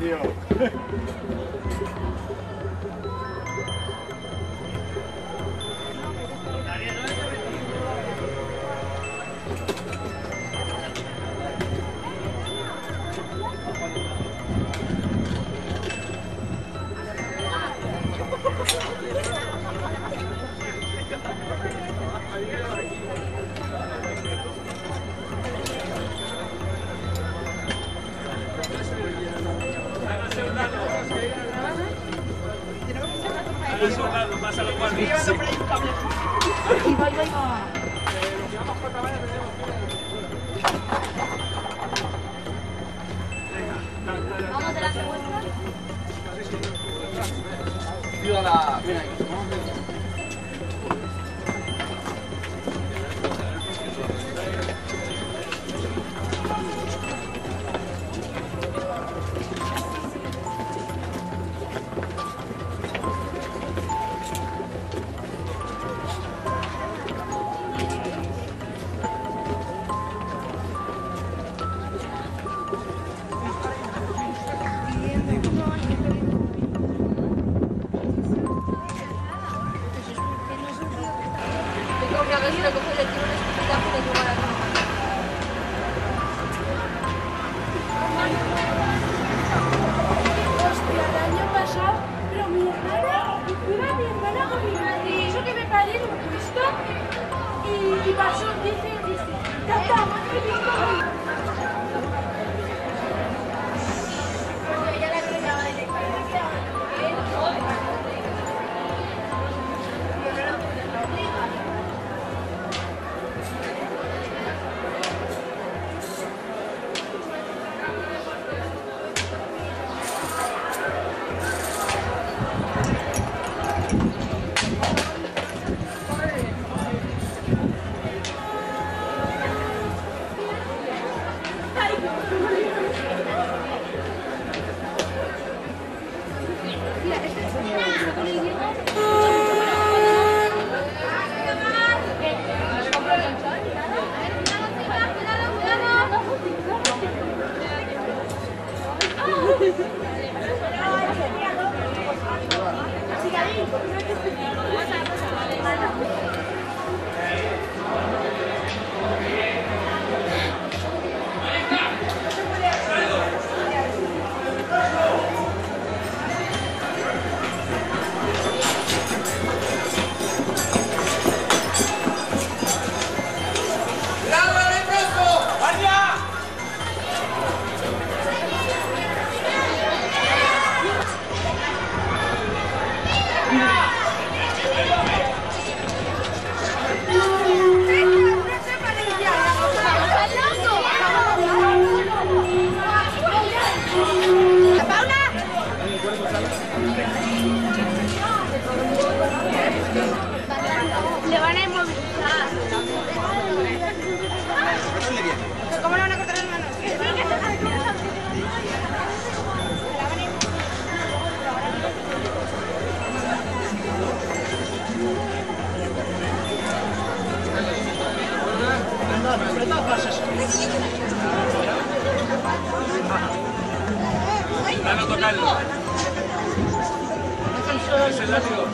tío. Vamos de la segunda. Viva la... Mira, Hostia, el año pasado, pero mi hermana con mi madre, y eso que me paré en un Cristo, y pasó, dice, tata, madre mía. Le van a inmovilizar. ¿Cómo le van a cortar las manos? No tocarlo. Es el látigo.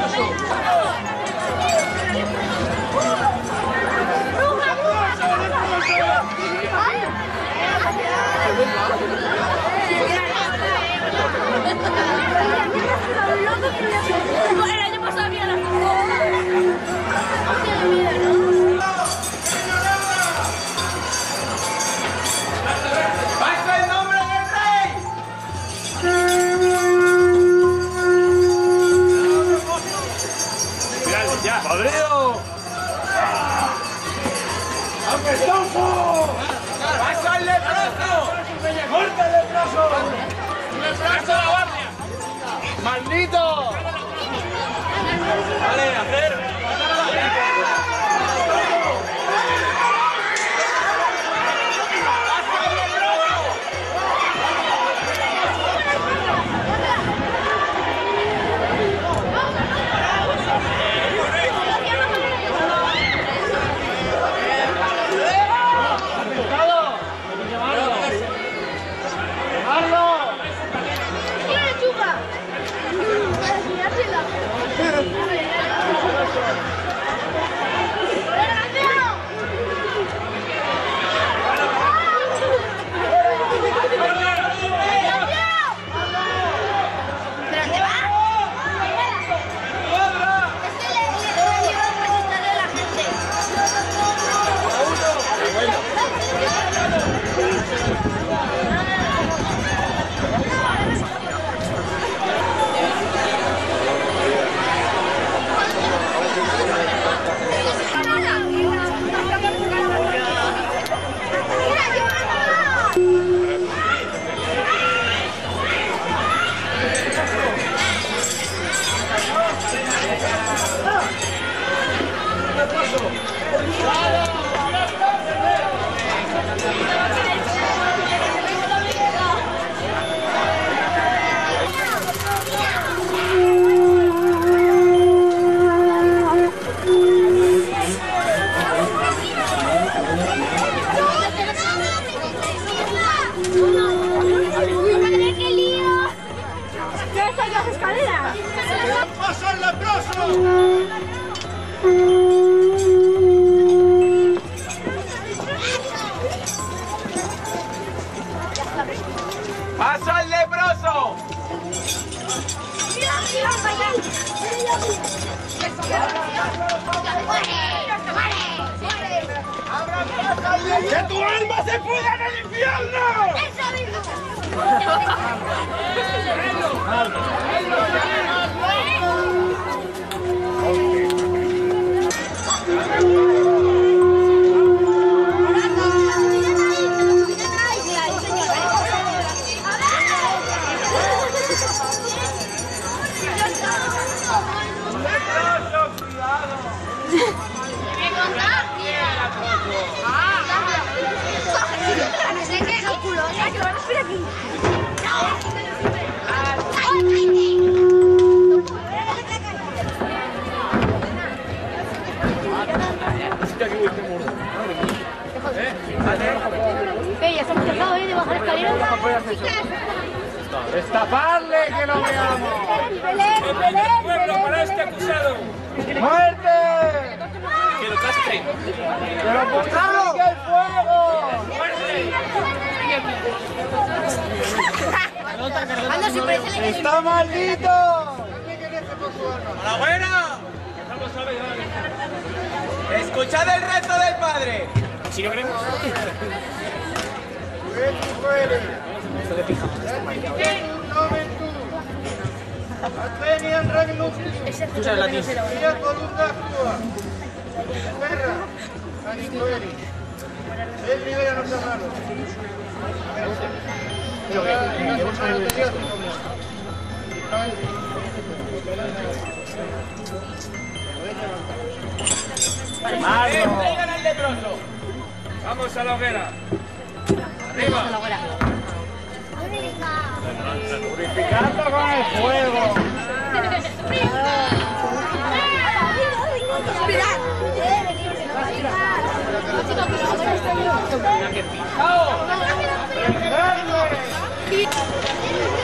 El año pasado había la ¡Bajo el nombre del rey! ¡Mirad, ya! ¡Padrino! ¡Apestoso! ¡Bajo el leproso! ¡Corta el leproso! ¡Paso al leproso! ¡Que tu alma se pudra en el infierno! Ya estamos cansados de bajar escaleras. ¡Destaparle que lo veamos! ¡Belén! ¡Pueblo para este acusado! ¡Muerte! ¡Que lo castre! ¡Que lo purifique el fuego! ¡Está maldito! ¡Enhorabuena! ¡Escuchad el reto del padre! Si no queremos. Adveniam regnum Tú sabes latín. fiat voluntas tua. Terra, aniqueri. El nivel a nuestra mano. ¡Traigan al leproso! ¡Vamos a la hoguera! ¡Arriba! Purificando con el fuego. ¡Chao!